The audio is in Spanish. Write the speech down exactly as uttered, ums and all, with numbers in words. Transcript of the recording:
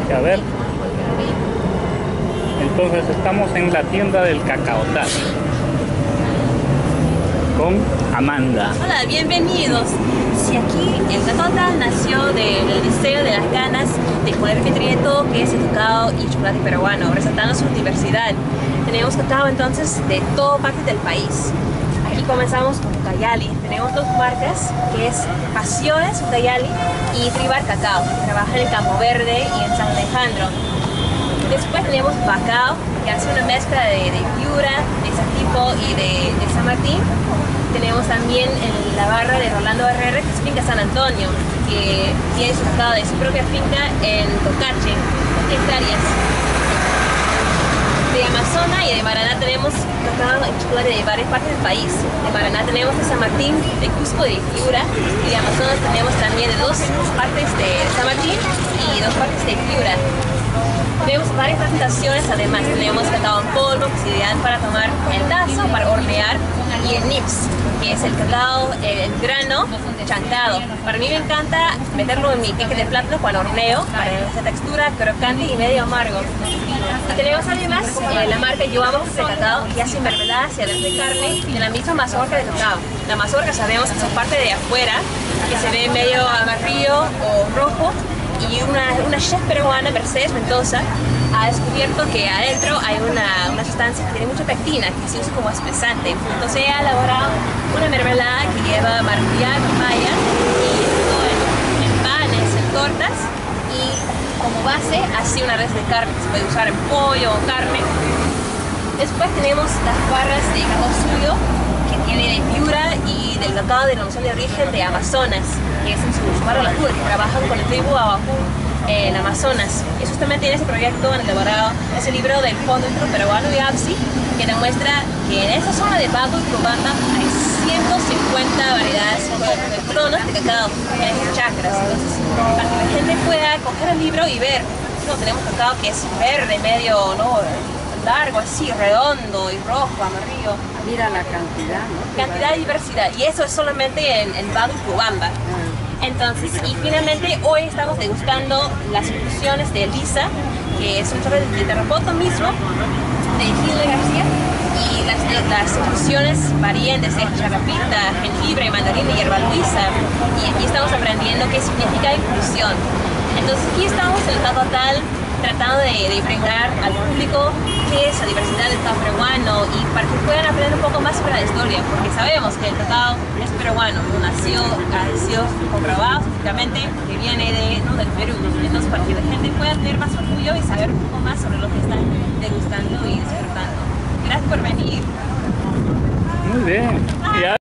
Y a ver. Entonces estamos en la tienda del cacaotal con Amanda. Hola, bienvenidos. Si aquí el cacaotal nació del deseo de las ganas de poder nutrir todo que es el cacao y chocolate peruano, resaltando su diversidad. Tenemos cacao entonces de toda parte del país. Aquí comenzamos con Ucayali. Tenemos dos marcas que es Pasiones Ucayali y Tribar Cacao, que trabajan en Campo Verde y en San Alejandro. Después tenemos Bacao, que hace una mezcla de, de Piura, de Saquipo y de, de San Martín. Tenemos también en la barra de Rolando Herrera, que es Finca San Antonio, que tiene su cacao de su propia finca en Tocache, hectáreas. De Amazonas y de Maraná tenemos cacao y chocolate de varias partes del país. De Maraná tenemos de San Martín, de Cusco, de Piura, y de Amazonas tenemos también de dos partes de San Martín y dos partes de Piura. Tenemos varias presentaciones, además tenemos cacao en polvo, que es ideal para tomar en tazo, para hornear, y el nips, que es el cacao en grano chancado. Para mí me encanta meterlo en mi queque de plátano cuando horneo, para esa textura crocante y medio amargo. Y tenemos además eh, la marca Yo Amo de Cacao, que hace mermeladas y aderezos de carne de la misma mazorca de cacao. La mazorca sabemos que es parte de afuera, que se ve medio amarillo o rojo, y una, una chef peruana, Mercedes Mendoza, ha descubierto que adentro hay una, una sustancia que tiene mucha pectina, que se usa como espesante. Entonces ella ha elaborado una mermelada que lleva maracuyá, papaya y esto en, en panes, en tortas, y como base así una res de carne que se puede usar en pollo o carne. Después tenemos las barras de cacao suyo, que tiene de Piura y del cacao de denominación de origen de Amazonas, que es en su, su barra La Cura, que trabajan con el tribu Abajún en Amazonas. Y justamente en ese proyecto han elaborado ese libro del Fondo Introperuano de A B S I, que demuestra que en esa zona de Bago y Cobamba hay ciento cincuenta variedades de clones de cacao en esas chacras. Entonces, para que la gente pueda coger el libro y ver, no, tenemos cacao que es verde, medio, ¿no?, largo, así, redondo y rojo, amarillo. Mira la cantidad, ¿no? Cantidad y diversidad. Y eso es solamente en, en Bago y Cobamba. Entonces, y finalmente hoy estamos degustando las infusiones de Elisa, que es un chocolate de terrapoto mismo, de Gilda García, y las, las infusiones varían desde charrapita, jengibre, mandarina y hierba luisa, y aquí estamos aprendiendo qué significa infusión. Entonces aquí estamos en el cacaotal tratando de, de brindar al público qué es la diversidad del cacao peruano y para que puedan aprender un poco más sobre la historia, porque sabemos que el cacao es peruano, no nació, ha sido comprobado científicamente que viene de, ¿no?, del Perú. Entonces, para que la gente pueda tener más orgullo y saber un poco más sobre lo que están degustando y disfrutando. Gracias por venir. Muy bien. Ya.